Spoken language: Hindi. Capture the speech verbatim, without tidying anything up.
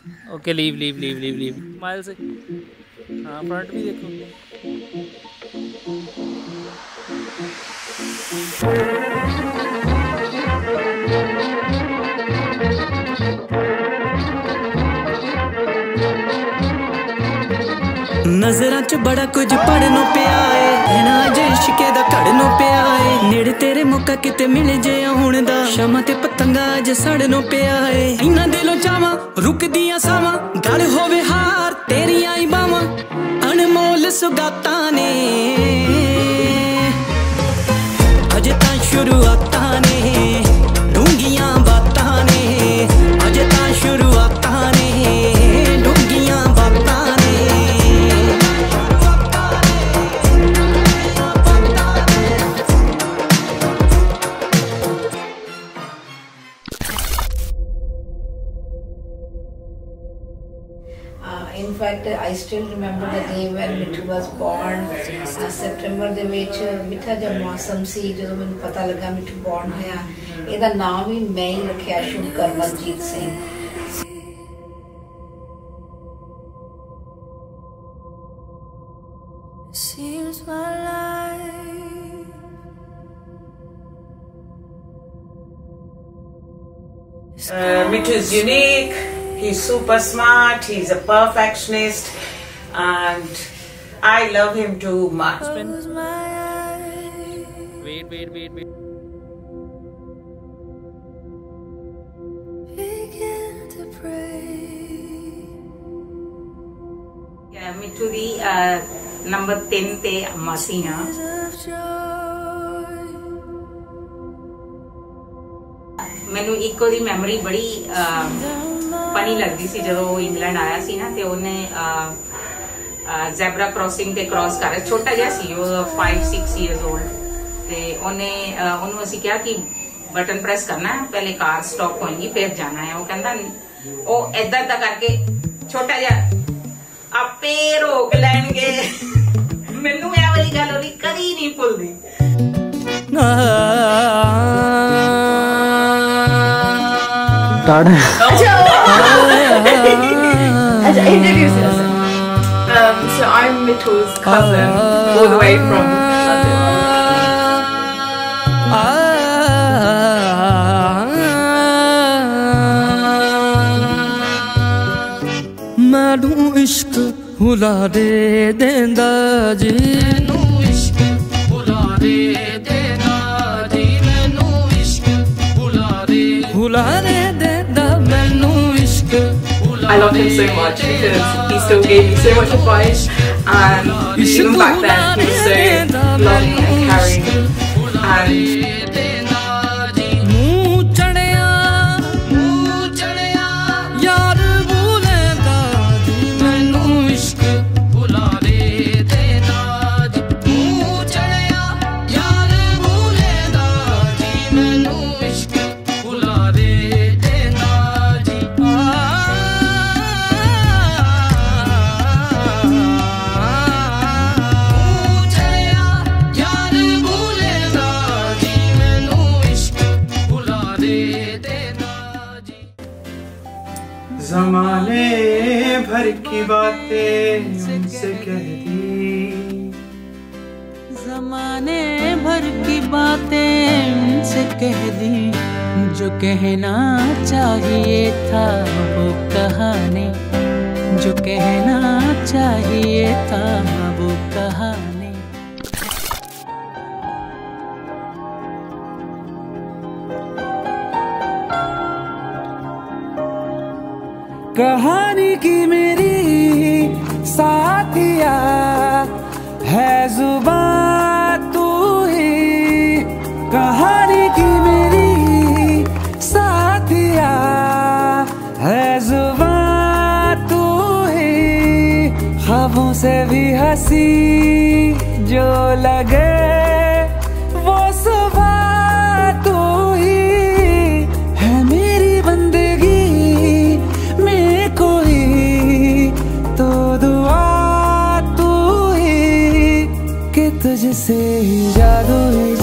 Okay leave leave leave leave leave smile से। हाँ फ्रंट भी देखो। नजरां च बड़ा कुछ पढ़नो पिया है, ना जे इश्के दा घड़नो पिया है। नेड़े तेरे मौका किते मिल जे हुण दा, शमा ते पतंगा अज सड़नो पिया है। इन्ना दिलों चावां रुकदियां सावां, गल होवे हार तेरियां ही बावां, अनमोल सुगातां ने अज तां शुरुआतां ने, डूंगियां बातां ने अज तां शुरुआतां ने, डूंगियां बातां ने। In fact, I still remember the day when Mithu was born. uh, September ਦੇ ਵਿੱਚ ਮਿੱਠਾ ਜਿਹਾ ਮੌਸਮ ਸੀ ਜਦੋਂ ਮੈਨੂੰ ਪਤਾ ਲੱਗਾ ਮਿੱਠੂ born ਹੋਇਆ। ਇਹਦਾ ਨਾਮ ਵੀ ਮੈਂ ਹੀ ਰੱਖਿਆ, Shubh Karamjit Singh. Seems my life uh, Mithu is unique. He's super smart, he's a perfectionist, and I love him too much. Wait, wait, wait, wait. Begin to pray. Yeah, Mithu di uh, number ten te amma si na. मैनू इको दी मैमरी बड़ी फनी लगती सी जो इंग्लैंड आया सी ना, ते उन्हें ज़ेब्रा क्रॉसिंग ते क्रॉस कर छोटा जहा सी, फाइव सिक्स ईयर्स ओल्ड, ते उन्हें उन्होंने असीं कहा कि बटन प्रेस करना है, पहले कार स्टॉप होएगी फिर जाना है। वो कहता वो इदा इदा करके छोटा जहा आपे रोक लैणगे। मैनू ए वाली गल ओदी कदी नहीं भुलदी। Introduce yourself. Um, so I'm Mithu's cousin, all the way from London. मैनू इश्क हुला दे देंदा जी, मैनू इश्क हुला दे देंदा जी, मैनू इश्क हुला दे हुला दे देंदा मैनू इश्क। I love him so much because he still gave me so much advice, and even back then he was so loving and caring, and ज़माने भर की बातें उनसे कह दी, ज़माने भर की बातें उनसे कह दी, जो कहना चाहिए था वो कहानी, जो कहना चाहिए था वो कहानी। कहानी की मेरी साथिया है जुबान तू ही, कहानी की मेरी साथिया है जुबान तू ही, ख्वाबों से भी हंसी जो लगे वो सुबह तू ही है, मेरी बंदगी तुझसे जादू।